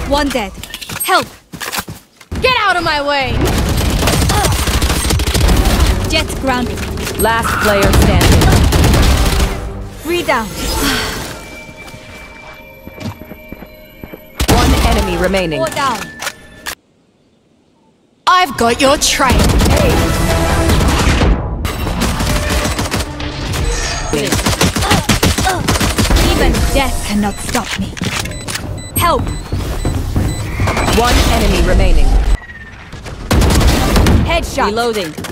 One dead. Help! Get out of my way! Jet grounded. Last player standing. 3 down. One enemy remaining. 4 down. I've got your trail. Even death cannot stop me. Help! One enemy remaining. Headshot. Reloading.